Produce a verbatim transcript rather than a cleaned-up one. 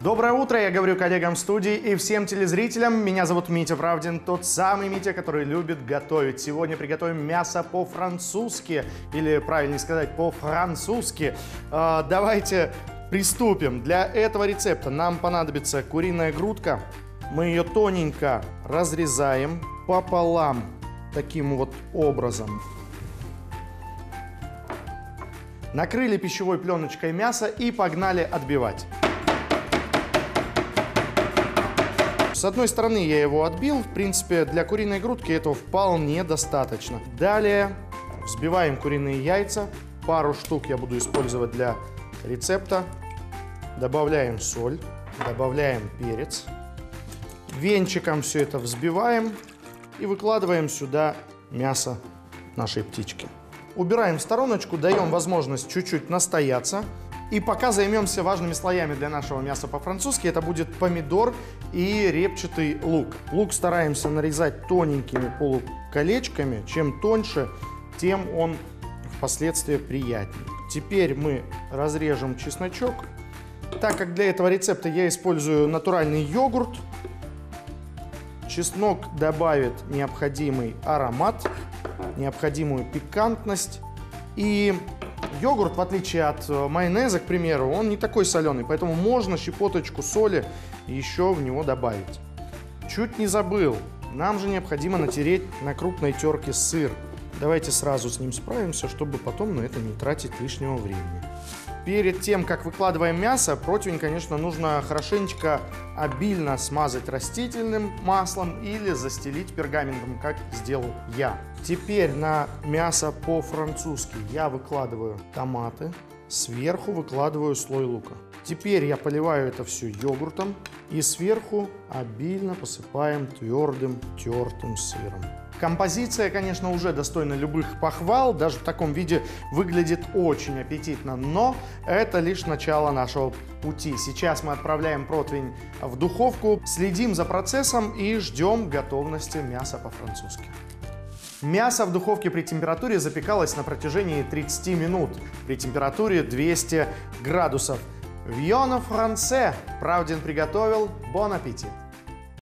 Доброе утро, я говорю коллегам в студии и всем телезрителям. Меня зовут Митя Правдин, тот самый Митя, который любит готовить. Сегодня приготовим мясо по-французски, или правильнее сказать, по-французски. Э, давайте приступим. Для этого рецепта нам понадобится куриная грудка. Мы ее тоненько разрезаем пополам, таким вот образом. Накрыли пищевой пленочкой мясо и погнали отбивать. С одной стороны я его отбил, в принципе для куриной грудки этого вполне достаточно. Далее взбиваем куриные яйца, пару штук я буду использовать для рецепта. Добавляем соль, добавляем перец. Венчиком все это взбиваем и выкладываем сюда мясо нашей птички. Убираем в стороночку, даем возможность чуть-чуть настояться. И пока займемся важными слоями для нашего мяса по-французски. Это будет помидор и репчатый лук. Лук стараемся нарезать тоненькими полуколечками. Чем тоньше, тем он впоследствии приятнее. Теперь мы разрежем чесночок. Так как для этого рецепта я использую натуральный йогурт, чеснок добавит необходимый аромат, необходимую пикантность. И йогурт, в отличие от майонеза, к примеру, он не такой соленый, поэтому можно щепоточку соли еще в него добавить. Чуть не забыл, нам же необходимо натереть на крупной терке сыр. Давайте сразу с ним справимся, чтобы потом на это не тратить лишнего времени. Перед тем, как выкладываем мясо, противень, конечно, нужно хорошенечко обильно смазать растительным маслом или застелить пергаментом, как сделал я. Теперь на мясо по-французски я выкладываю томаты, сверху выкладываю слой лука. Теперь я поливаю это все йогуртом и сверху обильно посыпаем твердым тертым сыром. Композиция, конечно, уже достойна любых похвал, даже в таком виде выглядит очень аппетитно, но это лишь начало нашего пути. Сейчас мы отправляем противень в духовку, следим за процессом и ждем готовности мяса по-французски. Мясо в духовке при температуре запекалось на протяжении тридцати минут при температуре двести градусов. Вьоно франце! Правдин приготовил. Бон аппетит!